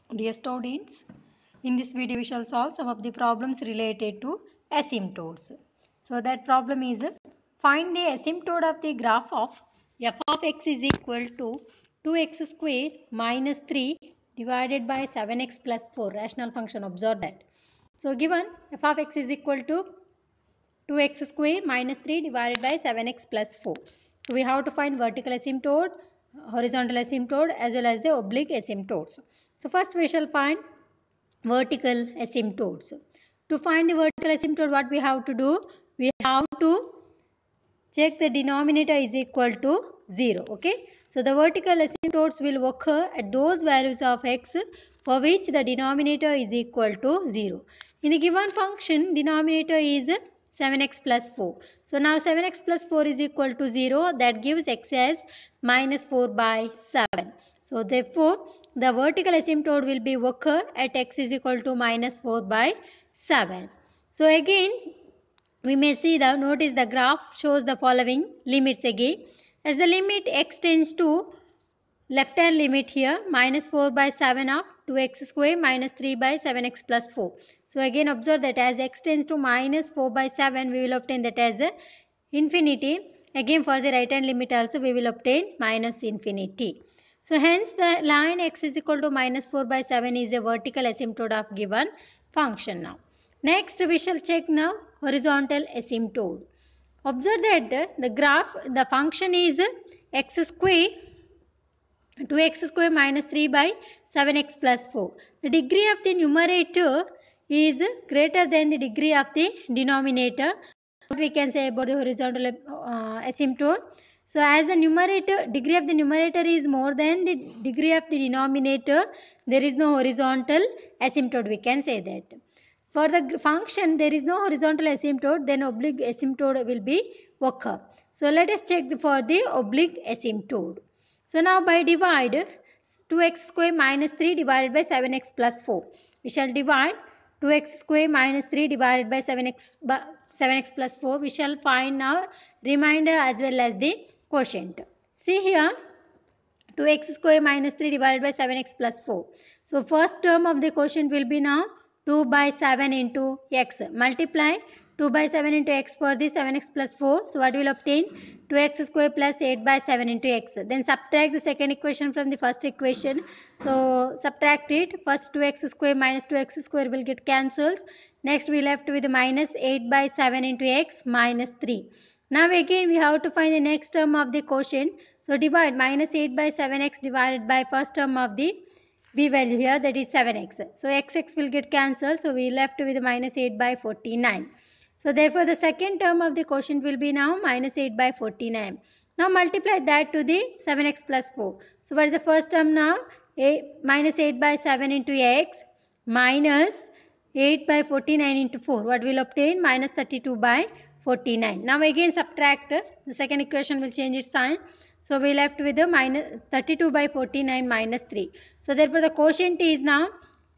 Dear students, in this video we shall solve some of the problems related to asymptotes. So that problem is find the asymptote of the graph of f of x is equal to 2x square minus 3 divided by 7x plus 4 rational function. Observe that. So given f of x is equal to 2x square minus 3 divided by 7x plus 4. So we have to find vertical asymptote, horizontal asymptote as well as the oblique asymptotes. So first we shall find vertical asymptotes. To find the vertical asymptote, what we have to do? We have to check the denominator is equal to 0. Okay. So the vertical asymptotes will occur at those values of x for which the denominator is equal to 0. In the given function, denominator is 7x plus 4. So now 7x plus 4 is equal to 0. That gives x as minus 4 by 7. So therefore, the vertical asymptote will be occur at x is equal to minus 4 by 7. So again, we may see notice the graph shows the following limits again. As the limit x tends to left hand limit here minus 4 by 7 of 2x square minus 3 by 7x plus 4. So again observe that as x tends to minus 4 by 7 we will obtain that as infinity. Again for the right hand limit also we will obtain minus infinity. So hence the line x is equal to minus 4 by 7 is a vertical asymptote of given function now. Next we shall check now horizontal asymptote. Observe that the graph, the function is x square 2x square minus 3 by 7x plus 4. The degree of the numerator is greater than the degree of the denominator. What we can say about the horizontal asymptote? So as the degree of the numerator is more than the degree of the denominator, there is no horizontal asymptote, we can say that. For the function, there is no horizontal asymptote, then oblique asymptote will be occur. So let us check for the oblique asymptote. So now by divide 2x square minus 3 divided by 7x plus 4. We shall divide 2x square minus 3 divided by 7x plus 4. We shall find now remainder as well as the quotient. See here 2x square minus 3 divided by 7x plus 4. So first term of the quotient will be now 2 by 7 into x. Multiply 2 by 7 into x for the 7x plus 4. So what we will obtain? 2x square plus 8 by 7 into x. Then subtract the second equation from the first equation. So subtract it. First 2x square minus 2x square will get cancelled. Next we left with minus 8 by 7 into x minus 3. Now again we have to find the next term of the quotient. So divide minus 8 by 7x divided by first term of the b value here, that is 7x. So x will get cancelled. So we left with minus 8 by 49. So therefore the second term of the quotient will be now minus 8 by 49. Now multiply that to the 7x plus 4. So what is the first term now? Minus 8 by 7 into x minus 8 by 49 into 4. What will obtain? Minus 32 by 49. Now again subtract. The second equation will change its sign. So we left with the minus 32 by 49 minus 3. So therefore the quotient is now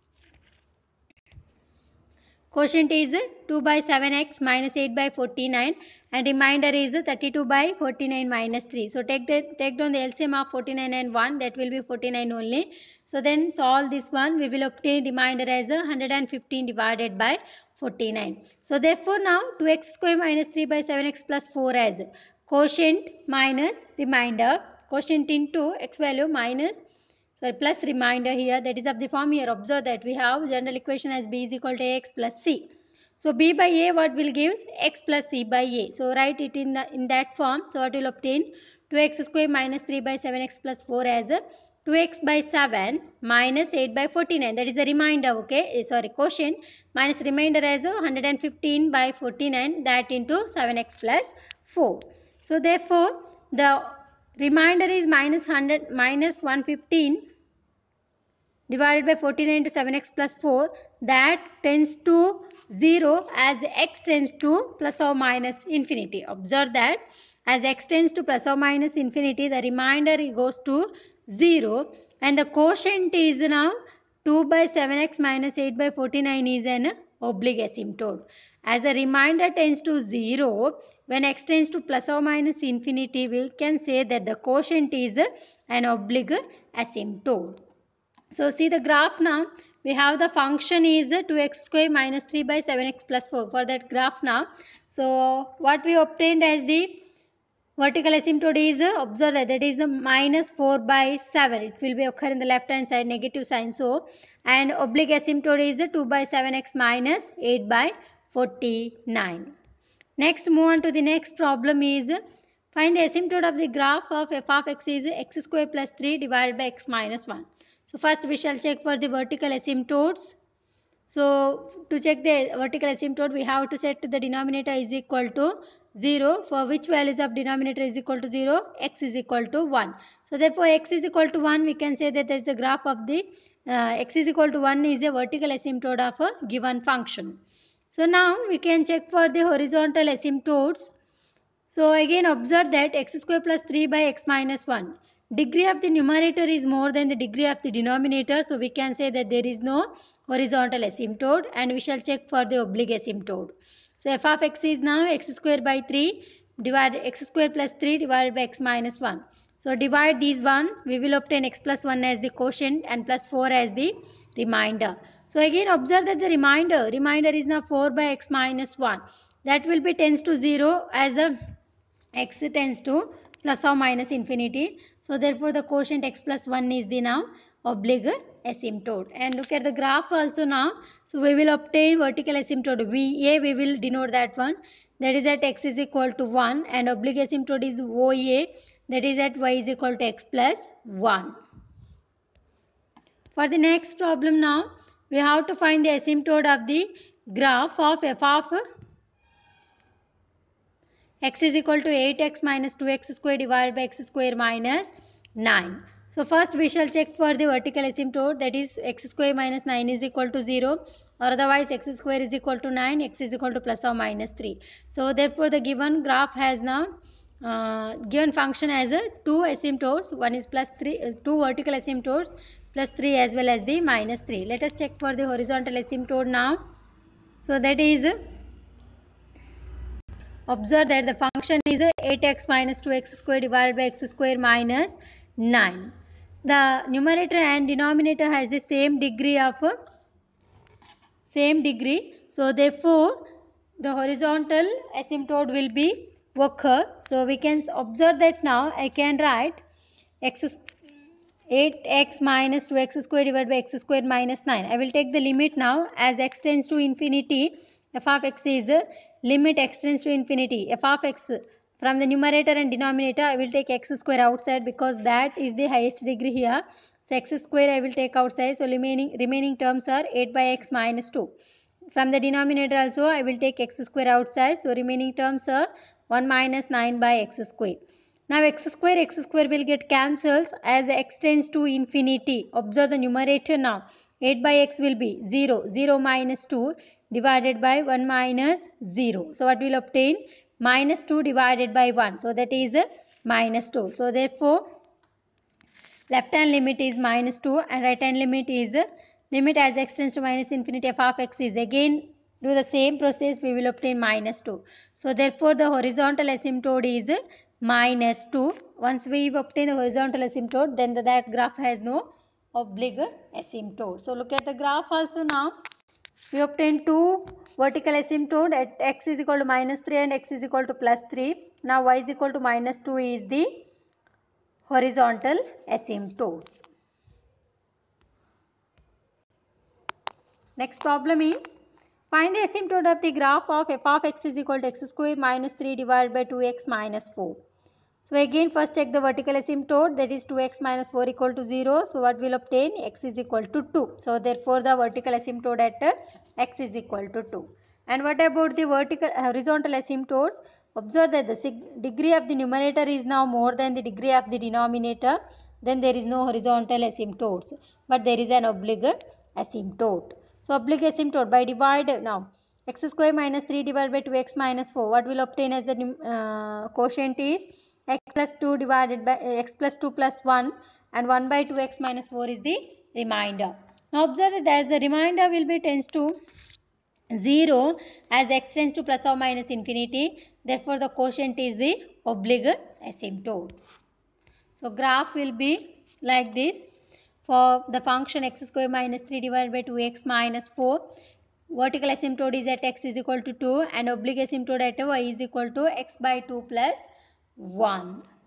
2 by 7x minus 8 by 49 and remainder is 32 by 49 minus 3. So take down the LCM of 49 and 1, that will be 49 only. So then solve this one, we will obtain remainder as 115 divided by 49. So therefore now 2x square minus 3 by 7x plus 4 as quotient minus remainder, quotient into x value minus plus remainder here, that is of the form here. Observe that we have general equation as b is equal to x plus c. So b by a what will give? X plus c by a. So write it in that form. So what will obtain? 2x square minus 3 by 7x plus 4 as 2x by 7 minus 8 by 49. That is a remainder, okay? Sorry, quotient minus remainder as 115 by 49, that into 7x plus 4. So therefore the remainder is minus 115 divided by 49 into 7x plus 4, that tends to 0 as x tends to plus or minus infinity. Observe that as x tends to plus or minus infinity, the remainder goes to 0 and the quotient is now 2 by 7x minus 8 by 49 is an oblique asymptote. As the remainder tends to 0, when x tends to plus or minus infinity, we can say that the quotient is an oblique asymptote. So see the graph now. We have the function is 2x square minus 3 by 7x plus 4 for that graph now. So what we obtained as the vertical asymptote is, observe that is the minus 4 by 7. It will be occur in the left hand side, negative sign. So, and oblique asymptote is 2 by 7x minus 8 by 49. Next, move on to the next problem is, find the asymptote of the graph of f of x is x square plus 3 divided by x minus 1. So, first we shall check for the vertical asymptotes. So, to check the vertical asymptote, we have to set the denominator is equal to 0, for which values of denominator is equal to 0, x is equal to 1. So, therefore, x is equal to 1, we can say that there is a graph of the x is equal to 1 is a vertical asymptote of a given function. So, now we can check for the horizontal asymptotes. So, again observe that x square plus 3 by x minus 1. Degree of the numerator is more than the degree of the denominator. So, we can say that there is no horizontal asymptote, and we shall check for the oblique asymptote. So, f of x is now x square by 3 divided x square plus 3 divided by x minus 1. So, divide these one, we will obtain x plus 1 as the quotient and plus 4 as the remainder. So, again observe that the remainder is now 4 by x minus 1. That will be tends to 0 as a x tends to plus or minus infinity. So, therefore, the quotient x plus 1 is the now oblique asymptote. And look at the graph also now. So, we will obtain vertical asymptote VA, we will denote that one. That is at x is equal to 1, and oblique asymptote is OA, that is at y is equal to x plus 1. For the next problem now, we have to find the asymptote of the graph of f of x is equal to 8x minus 2x square divided by x square minus 9. So, first we shall check for the vertical asymptote, that is x square minus 9 is equal to 0, or otherwise x square is equal to 9, x is equal to plus or minus 3. So, therefore, the given graph has now given function as a 2 asymptotes, one is plus 3, 2 vertical asymptotes plus 3 as well as the minus 3. Let us check for the horizontal asymptote now. So, that is, observe that the function is 8x minus 2x square divided by x square minus 9. The numerator and denominator has the same degree. So, therefore, the horizontal asymptote will be occur. So, we can observe that now I can write x 8x minus 2x square divided by x square minus 9. I will take the limit now as x tends to infinity. F of x is limit x tends to infinity. F of x from the numerator and denominator, I will take x square outside because that is the highest degree here. So, x square I will take outside. So, remaining terms are 8 by x minus 2. From the denominator also, I will take x square outside. So, remaining terms are 1 minus 9 by x square. Now, x square will get cancelled as x tends to infinity. Observe the numerator now. 8 by x will be 0. 0 minus 2 divided by 1 minus 0. So, what will obtain? Minus 2 divided by 1. So, that is minus 2. So, therefore, left hand limit is minus 2 and right hand limit is limit as x tends to minus infinity f of x is again do the same process, we will obtain minus 2. So, therefore, the horizontal asymptote is minus 2. Once we obtain the horizontal asymptote, then that graph has no oblique asymptote. So, look at the graph also now. We obtain two vertical asymptote at x is equal to minus 3 and x is equal to plus 3. Now, y is equal to minus 2 is the horizontal asymptotes. Next problem is, find the asymptote of the graph of f of x is equal to x square minus 3 divided by 2x minus 4. So, again first check the vertical asymptote, that is 2x minus 4 equal to 0. So, what will obtain? X is equal to 2. So, therefore, the vertical asymptote at x is equal to 2. And what about the horizontal asymptotes? Observe that the degree of the numerator is now more than the degree of the denominator. Then there is no horizontal asymptotes, but there is an oblique asymptote. So, oblique asymptote by divide now. X square minus 3 divided by 2x minus 4. What will obtain as the quotient is x plus 2 divided by x plus 2 plus 1, and 1 by 2x minus 4 is the remainder. Now, observe that as the remainder will be tends to 0 as x tends to plus or minus infinity. Therefore, the quotient is the oblique asymptote. So, graph will be like this. for the function x square minus 3 divided by 2x minus 4. Vertical asymptote is at x is equal to 2 and oblique asymptote at y is equal to x by 2 plus 1.